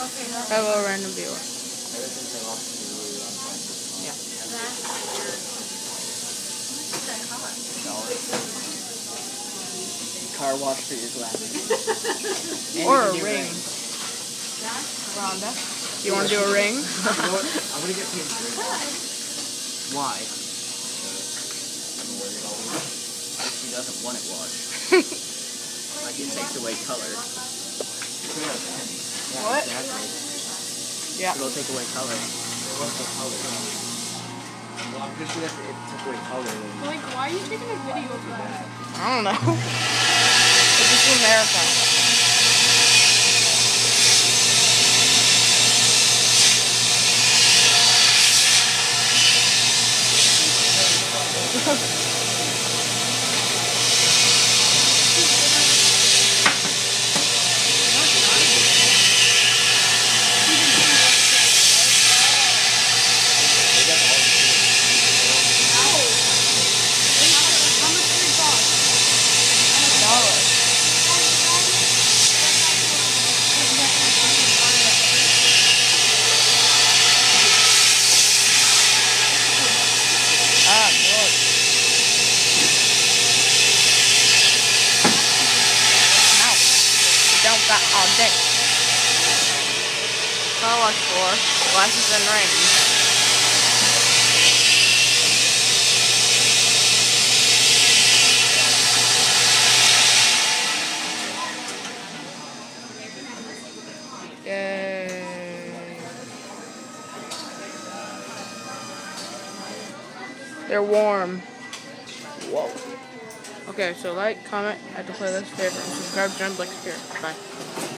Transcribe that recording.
Hello, random viewer. Yeah. Car wash for your glasses. Or a ring. Rhonda, you want to do a ring? You know what? I'm gonna get paid for it. Why? She doesn't want it washed. Like it takes away color. Yeah, What? exactly. Yeah. It'll take away color. What's the color? Well, I'm pretty sure that it took away color. Like, why are you taking a video of that? I don't know. This is America. Got all day. Car wash floor, glasses and rings. Yay. They're warm. Whoa. Okay, so like, comment, add to playlist, favorite, and subscribe to John Blake's here. Bye.